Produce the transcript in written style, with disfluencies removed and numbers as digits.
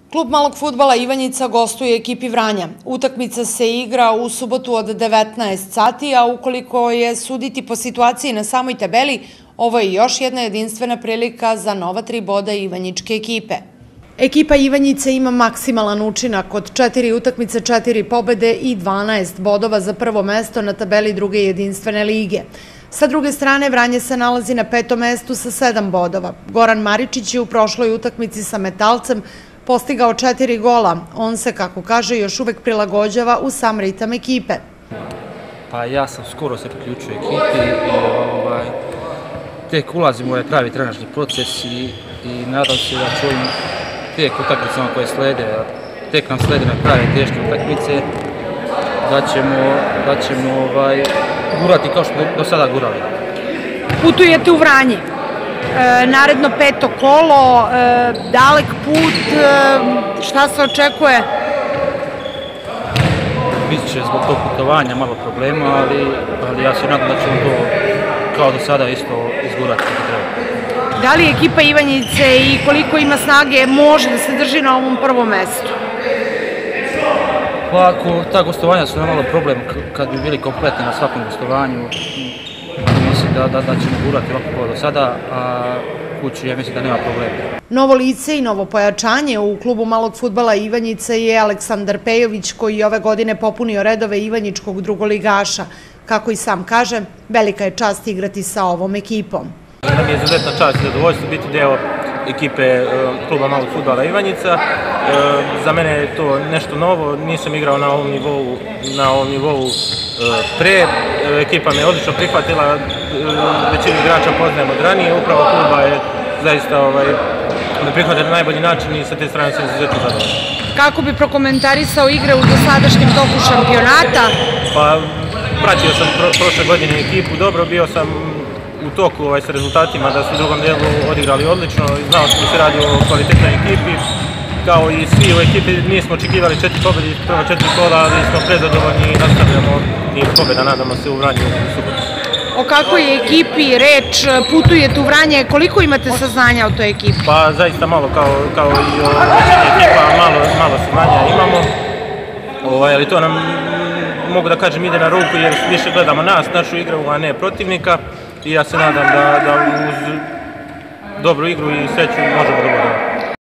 Klub malog fudbala Ivanjica gostuje ekipi Vranja. Utakmica se igra u subotu od 19 sati, a ukoliko je suditi po situaciji na samoj tabeli, ovo je još jedna jedinstvena prilika za nova 3 boda ivanjičke ekipe. Ekipa Ivanjice ima maksimalan učinak od 4 utakmice, 4 pobede i 12 bodova za prvo mesto na tabeli druge jedinstvene lige. Sa druge strane, Vranje se nalazi na 5. mestu sa 7 bodova. Goran Maričić je u prošloj utakmici sa Metalcem postigao 4 gola. On se, kako kaže, još uvek prilagođava u sam ritam ekipe. Pa ja sam skoro se priključio ekipi i tek ulazim u ovaj pravi trenažni proces i nadam se da ću ovim tek utakmicama koje slede, tek nam slede na prave teške utakmice, da ćemo gurati kao što do sada gurali. Putujete u Vranje. Naredno 5. kolo, dalek put, šta se očekuje? Biće zbog tog putovanja malo problema, ali ja se nadam da ćemo to kao do sada isto izgurati kako treba. Da li ekipa Ivanjice i koliko ima snage može da se drži na ovom prvom mestu? Pa ako ta gostovanja su malo problem, kad bi bili kompletni na svakom gostovanju, mislim da ćemo gurati ovako kao do sada, a kući ja mislim da nema problema. Novo lice i novo pojačanje u klubu malog fudbala Ivanjice je Aleksandar Pejović, koji je ove godine popunio redove ivanjičkog drugoligaša. Kako i sam kaže, velika je čast igrati sa ovom ekipom. Nam je izuzetna čast i zadovoljstvo biti deo ekipe kluba malog fudbala Ivanjica. Za mene je to nešto novo, nisam igrao na ovom nivou pre. Ekipa me odlično prihvatila, većinu igrača poznajem od ranije, upravo kluba je zaista me prihvatila na najbolji način i sa te strane sam izuzetno zadovoljan. Kako bi prokomentarisao igre u dosadašnjem toku šampionata? Pa, pratio sam prošle godine ekipu, dobro, bio sam u toku sa rezultatima da su u drugom dijelu odigrali odlično, znao sam da se radi o kvalitetnoj ekipi. Kao i svi u ekipi nismo očekivali 4 pobjede, prvo 4 kola, ali smo prezadovoljni i nastavljamo i pobjeda, nadamo se, u Vranju u subotu. O kakvoj ekipi reč, putujete u Vranje, koliko imate saznanja o toj ekipi? Pa zaista malo, kao i o ekipa, malo saznanja imamo, ali to nam, mogu da kažem, ide na ruku jer više gledamo nas, našu igru, a ne protivnika i ja se nadam da uz dobru igru i sreću možemo da budemo.